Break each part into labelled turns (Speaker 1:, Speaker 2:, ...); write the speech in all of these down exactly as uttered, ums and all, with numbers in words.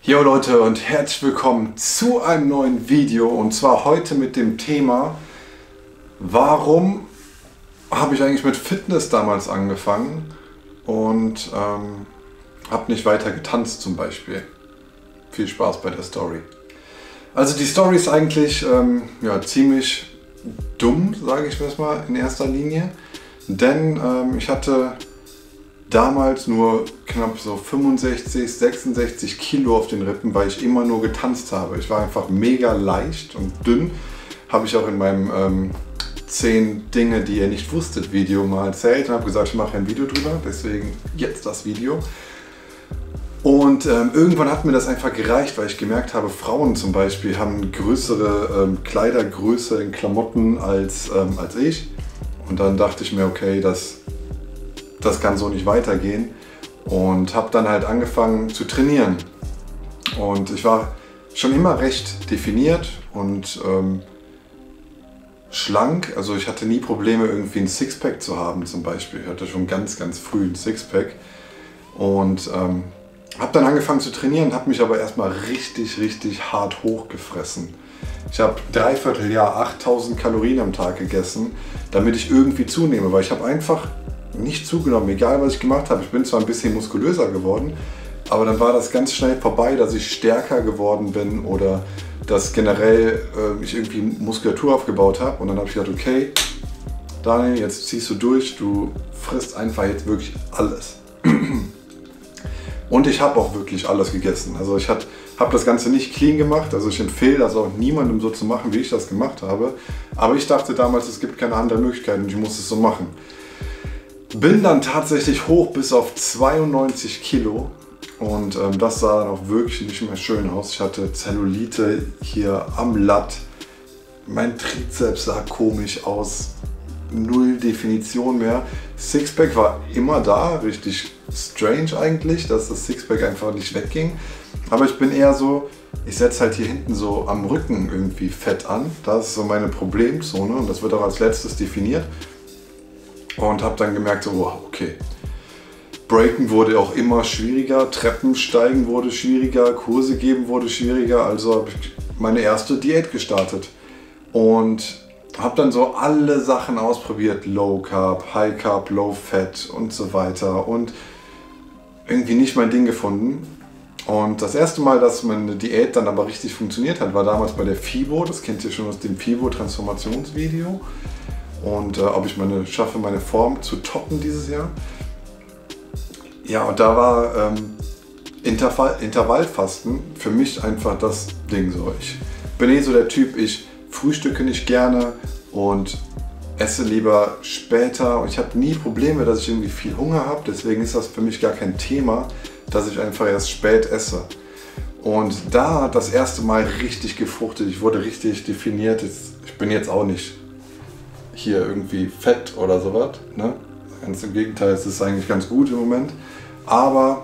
Speaker 1: Jo Leute und herzlich willkommen zu einem neuen Video, und zwar heute mit dem Thema: Warum habe ich eigentlich mit Fitness damals angefangen und ähm, habe nicht weiter getanzt zum Beispiel. Viel Spaß bei der Story. Also die Story ist eigentlich ähm, ja, ziemlich dumm, sage ich mal in erster Linie, denn ähm, ich hatte damals nur knapp so fünfundsechzig, sechsundsechzig Kilo auf den Rippen, weil ich immer nur getanzt habe. Ich war einfach mega leicht und dünn. Habe ich auch in meinem ähm, zehn Dinge, die ihr nicht wusstet Video mal erzählt und habe gesagt, ich mache ein Video drüber, deswegen jetzt das Video. Und ähm, irgendwann hat mir das einfach gereicht, weil ich gemerkt habe, Frauen zum Beispiel haben größere ähm, Kleidergröße in Klamotten als, ähm, als ich. Und dann dachte ich mir, okay, das das kann so nicht weitergehen, und habe dann halt angefangen zu trainieren. Und ich war schon immer recht definiert und ähm, schlank, also ich hatte nie Probleme irgendwie ein Sixpack zu haben zum Beispiel. Ich hatte schon ganz, ganz früh ein Sixpack und ähm, habe dann angefangen zu trainieren, habe mich aber erstmal richtig, richtig hart hochgefressen. Ich habe dreiviertel Jahr achttausend Kalorien am Tag gegessen, damit ich irgendwie zunehme, weil ich habe einfach nicht zugenommen, egal was ich gemacht habe. Ich bin zwar ein bisschen muskulöser geworden, aber dann war das ganz schnell vorbei, dass ich stärker geworden bin oder dass generell äh, ich irgendwie Muskulatur aufgebaut habe. Und dann habe ich gedacht, okay, Daniel, jetzt ziehst du durch, du frisst einfach jetzt wirklich alles. Und ich habe auch wirklich alles gegessen. Also ich habe das Ganze nicht clean gemacht, also ich empfehle das auch niemandem so zu machen, wie ich das gemacht habe. Aber ich dachte damals, es gibt keine andere Möglichkeit und ich muss es so machen. Bin dann tatsächlich hoch bis auf zweiundneunzig Kilo, und ähm, das sah dann auch wirklich nicht mehr schön aus. Ich hatte Zellulite hier am Latt, mein Trizeps sah komisch aus, null Definition mehr. Sixpack war immer da, richtig strange eigentlich, dass das Sixpack einfach nicht wegging. Aber ich bin eher so, ich setze halt hier hinten so am Rücken irgendwie Fett an. Das ist so meine Problemzone und das wird auch als letztes definiert. Und habe dann gemerkt, so, wow, okay. Breaken wurde auch immer schwieriger, Treppensteigen wurde schwieriger, Kurse geben wurde schwieriger. Also habe ich meine erste Diät gestartet und habe dann so alle Sachen ausprobiert. Low Carb, High Carb, Low Fat und so weiter. Und irgendwie nicht mein Ding gefunden. Und das erste Mal, dass meine Diät dann aber richtig funktioniert hat, war damals bei der FIBO. Das kennt ihr schon aus dem FIBO-Transformationsvideo. Und äh, ob ich meine, schaffe, meine Form zu toppen dieses Jahr. Ja, und da war ähm, Intervall, Intervallfasten für mich einfach das Ding. So. Ich bin eh so der Typ, ich frühstücke nicht gerne und esse lieber später. Und ich habe nie Probleme, dass ich irgendwie viel Hunger habe. Deswegen ist das für mich gar kein Thema, dass ich einfach erst spät esse. Und da hat das erste Mal richtig gefruchtet. Ich wurde richtig definiert. Ich bin jetzt auch nicht hier irgendwie fett oder sowas, ne? Ganz im Gegenteil, es ist eigentlich ganz gut im Moment, aber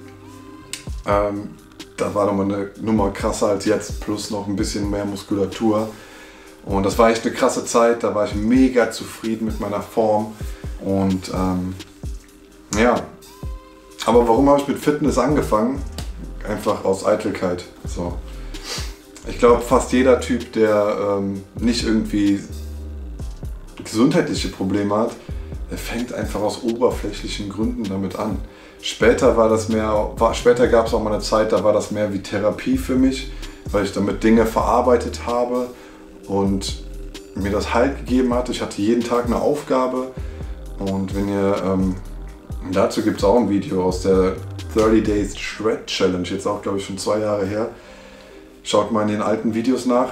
Speaker 1: ähm, da war nochmal eine Nummer krasser als jetzt, plus noch ein bisschen mehr Muskulatur, und das war echt eine krasse Zeit. Da war ich mega zufrieden mit meiner Form und ähm, ja, aber warum habe ich mit Fitness angefangen? Einfach aus Eitelkeit. So. Ich glaube, fast jeder Typ, der ähm, nicht irgendwie gesundheitliche Probleme hat, er fängt einfach aus oberflächlichen Gründen damit an. Später war das mehr, war, später gab es auch mal eine Zeit, da war das mehr wie Therapie für mich, weil ich damit Dinge verarbeitet habe und mir das Halt gegeben hat. Ich hatte jeden Tag eine Aufgabe, und wenn ihr, ähm, dazu gibt es auch ein Video aus der thirty days Shred Challenge, jetzt auch glaube ich schon zwei Jahre her. Schaut mal in den alten Videos nach.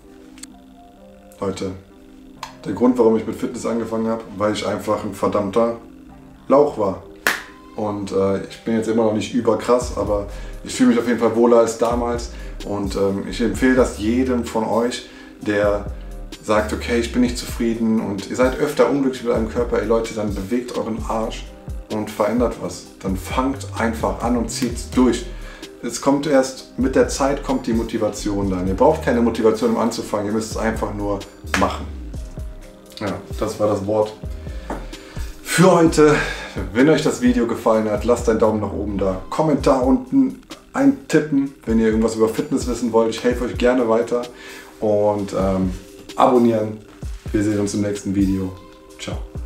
Speaker 1: Leute, der Grund, warum ich mit Fitness angefangen habe, weil ich einfach ein verdammter Lauch war. Und äh, ich bin jetzt immer noch nicht überkrass, aber ich fühle mich auf jeden Fall wohler als damals. Und ähm, ich empfehle das jedem von euch, der sagt, okay, ich bin nicht zufrieden und ihr seid öfter unglücklich mit eurem Körper. Ey Leute, dann bewegt euren Arsch und verändert was. Dann fangt einfach an und zieht's durch. Es kommt erst, mit der Zeit kommt die Motivation dann. Ihr braucht keine Motivation, um anzufangen, ihr müsst es einfach nur machen. Ja, das war das Wort für heute. Wenn euch das Video gefallen hat, lasst einen Daumen nach oben da, Kommentar unten, eintippen, wenn ihr irgendwas über Fitness wissen wollt. Ich helfe euch gerne weiter und ähm, abonnieren. Wir sehen uns im nächsten Video. Ciao.